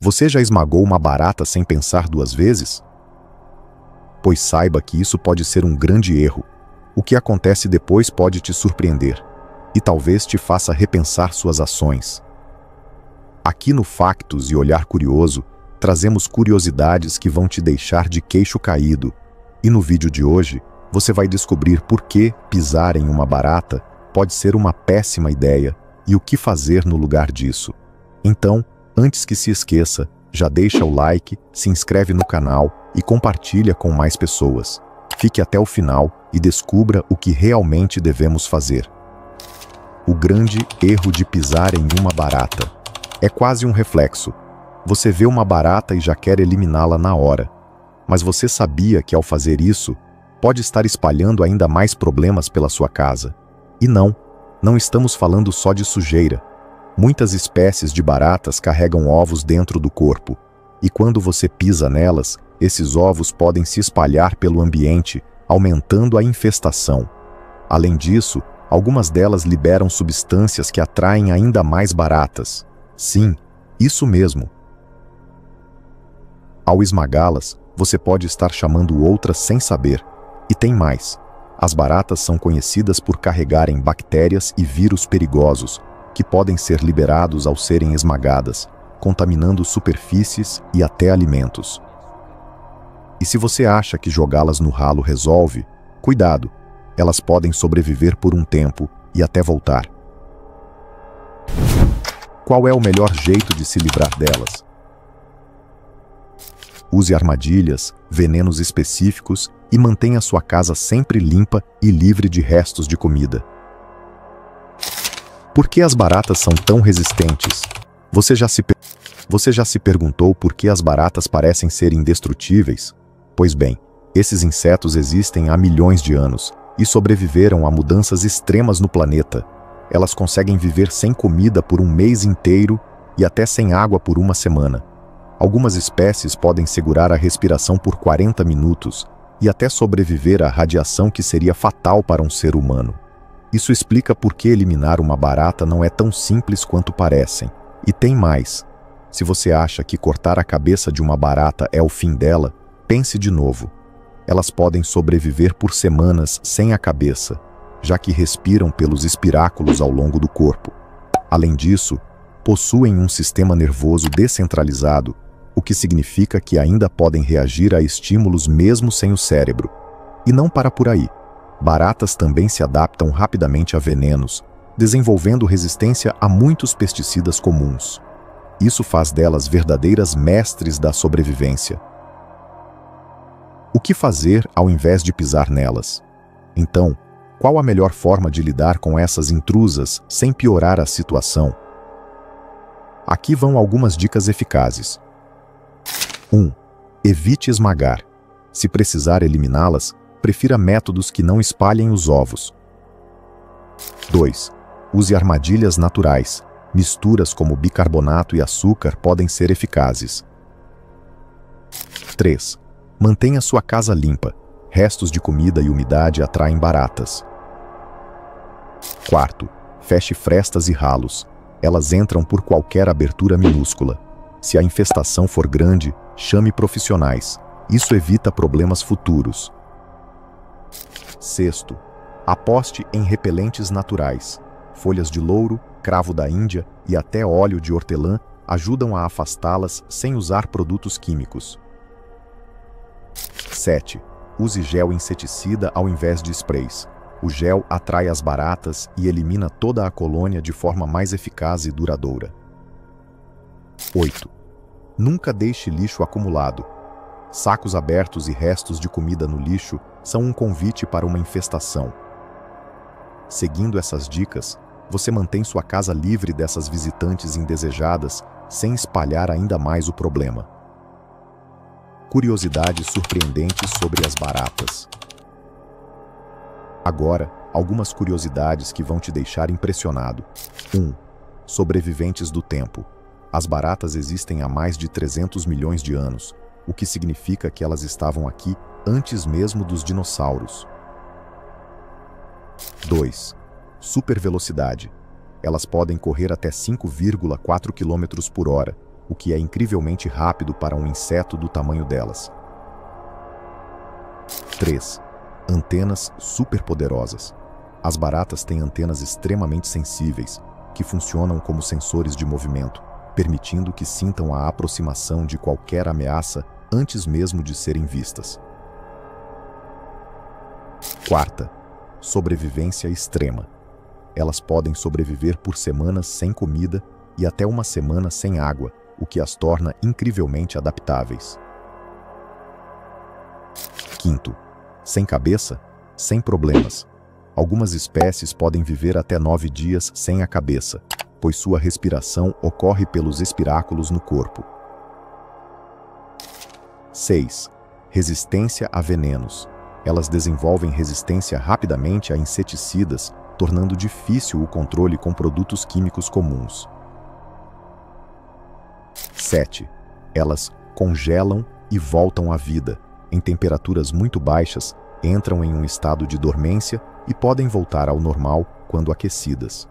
Você já esmagou uma barata sem pensar duas vezes? Pois saiba que isso pode ser um grande erro. O que acontece depois pode te surpreender e talvez te faça repensar suas ações. Aqui no Factos e Olhar Curioso, trazemos curiosidades que vão te deixar de queixo caído. E no vídeo de hoje, você vai descobrir por que pisar em uma barata pode ser uma péssima ideia e o que fazer no lugar disso. Então, antes que se esqueça, já deixa o like, se inscreve no canal e compartilha com mais pessoas. Fique até o final e descubra o que realmente devemos fazer. O grande erro de pisar em uma barata é quase um reflexo. Você vê uma barata e já quer eliminá-la na hora. Mas você sabia que ao fazer isso, pode estar espalhando ainda mais problemas pela sua casa? E não estamos falando só de sujeira. Muitas espécies de baratas carregam ovos dentro do corpo. E quando você pisa nelas, esses ovos podem se espalhar pelo ambiente, aumentando a infestação. Além disso, algumas delas liberam substâncias que atraem ainda mais baratas. Sim, isso mesmo. Ao esmagá-las, você pode estar chamando outras sem saber. E tem mais. As baratas são conhecidas por carregarem bactérias e vírus perigosos, que podem ser liberados ao serem esmagadas, contaminando superfícies e até alimentos. E se você acha que jogá-las no ralo resolve, cuidado, elas podem sobreviver por um tempo e até voltar. Qual é o melhor jeito de se livrar delas? Use armadilhas, venenos específicos e mantenha sua casa sempre limpa e livre de restos de comida. Por que as baratas são tão resistentes? Você já se perguntou por que as baratas parecem ser indestrutíveis? Pois bem, esses insetos existem há milhões de anos e sobreviveram a mudanças extremas no planeta. Elas conseguem viver sem comida por um mês inteiro e até sem água por uma semana. Algumas espécies podem segurar a respiração por 40 minutos e até sobreviver à radiação que seria fatal para um ser humano. Isso explica por que eliminar uma barata não é tão simples quanto parecem. E tem mais. Se você acha que cortar a cabeça de uma barata é o fim dela, pense de novo. Elas podem sobreviver por semanas sem a cabeça, já que respiram pelos espiráculos ao longo do corpo. Além disso, possuem um sistema nervoso descentralizado, o que significa que ainda podem reagir a estímulos mesmo sem o cérebro. E não para por aí. Baratas também se adaptam rapidamente a venenos, desenvolvendo resistência a muitos pesticidas comuns. Isso faz delas verdadeiras mestres da sobrevivência. O que fazer ao invés de pisar nelas? Então, qual a melhor forma de lidar com essas intrusas sem piorar a situação? Aqui vão algumas dicas eficazes. 1. Evite esmagar. Se precisar eliminá-las, prefira métodos que não espalhem os ovos. 2. Use armadilhas naturais. Misturas como bicarbonato e açúcar podem ser eficazes. 3. Mantenha sua casa limpa. Restos de comida e umidade atraem baratas. 4. Feche frestas e ralos. Elas entram por qualquer abertura minúscula. Se a infestação for grande, chame profissionais. Isso evita problemas futuros. 6. Aposte em repelentes naturais. Folhas de louro, cravo da Índia e até óleo de hortelã ajudam a afastá-las sem usar produtos químicos. 7. Use gel inseticida ao invés de sprays. O gel atrai as baratas e elimina toda a colônia de forma mais eficaz e duradoura. 8. Nunca deixe lixo acumulado. Sacos abertos e restos de comida no lixo são um convite para uma infestação. Seguindo essas dicas, você mantém sua casa livre dessas visitantes indesejadas sem espalhar ainda mais o problema. Curiosidades surpreendentes sobre as baratas. Agora, algumas curiosidades que vão te deixar impressionado. 1. Sobreviventes do tempo. As baratas existem há mais de 300 milhões de anos, o que significa que elas estavam aqui antes mesmo dos dinossauros. 2. Supervelocidade. Elas podem correr até 5,4 km por hora, o que é incrivelmente rápido para um inseto do tamanho delas. 3. Antenas superpoderosas. As baratas têm antenas extremamente sensíveis, que funcionam como sensores de movimento, permitindo que sintam a aproximação de qualquer ameaça antes mesmo de serem vistas. 4. Sobrevivência extrema. Elas podem sobreviver por semanas sem comida e até uma semana sem água, o que as torna incrivelmente adaptáveis. 5. Sem cabeça? Sem problemas. Algumas espécies podem viver até 9 dias sem a cabeça, pois sua respiração ocorre pelos espiráculos no corpo. 6. Resistência a venenos. Elas desenvolvem resistência rapidamente a inseticidas, tornando difícil o controle com produtos químicos comuns. 7. Elas congelam e voltam à vida. Em temperaturas muito baixas, entram em um estado de dormência e podem voltar ao normal quando aquecidas.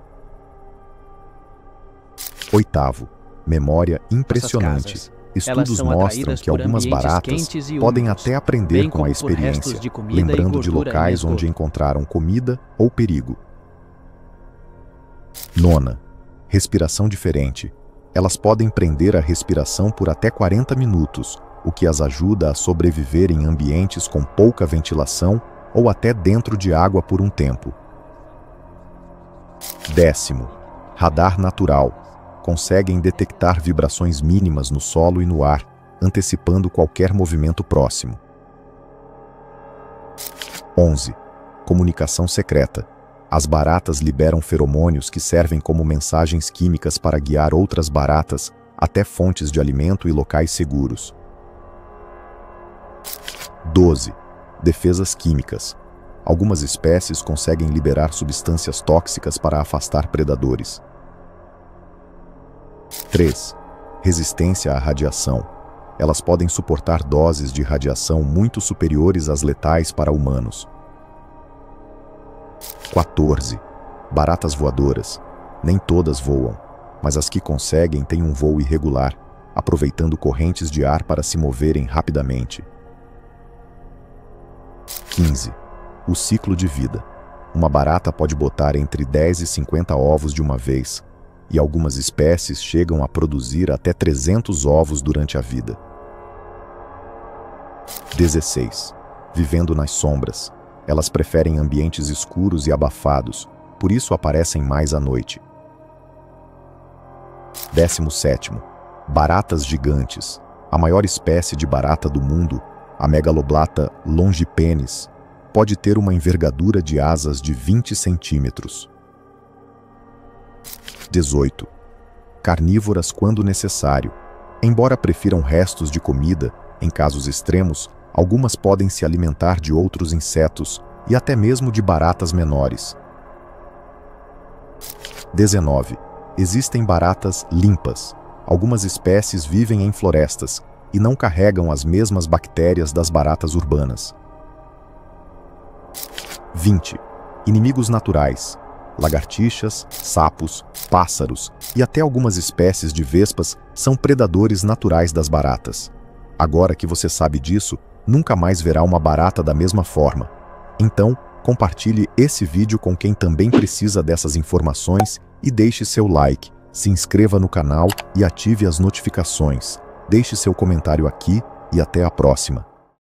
8. Memória impressionante. Estudos mostram que algumas baratas podem até aprender com a experiência, lembrando de locais onde encontraram comida ou perigo. 9. Respiração diferente. Elas podem prender a respiração por até 40 minutos, o que as ajuda a sobreviver em ambientes com pouca ventilação ou até dentro de água por um tempo. 10. Radar natural. Conseguem detectar vibrações mínimas no solo e no ar, antecipando qualquer movimento próximo. 11. Comunicação secreta. As baratas liberam feromônios que servem como mensagens químicas para guiar outras baratas até fontes de alimento e locais seguros. 12. Defesas químicas. Algumas espécies conseguem liberar substâncias tóxicas para afastar predadores. 3. Resistência à radiação. Elas podem suportar doses de radiação muito superiores às letais para humanos. 14. Baratas voadoras. Nem todas voam, mas as que conseguem têm um voo irregular, aproveitando correntes de ar para se moverem rapidamente. 15. O ciclo de vida. Uma barata pode botar entre 10 e 50 ovos de uma vez, e algumas espécies chegam a produzir até 300 ovos durante a vida. 16. Vivendo nas sombras. Elas preferem ambientes escuros e abafados, por isso aparecem mais à noite. 17. Baratas gigantes. A maior espécie de barata do mundo, a Megaloblata longipenis, pode ter uma envergadura de asas de 20 centímetros. 18. Carnívoras quando necessário. Embora prefiram restos de comida, em casos extremos, algumas podem se alimentar de outros insetos e até mesmo de baratas menores. 19. Existem baratas limpas. Algumas espécies vivem em florestas e não carregam as mesmas bactérias das baratas urbanas. 20. Inimigos naturais. Lagartixas, sapos, pássaros e até algumas espécies de vespas são predadores naturais das baratas. Agora que você sabe disso, nunca mais verá uma barata da mesma forma. Então, compartilhe esse vídeo com quem também precisa dessas informações e deixe seu like, se inscreva no canal e ative as notificações. Deixe seu comentário aqui e até a próxima.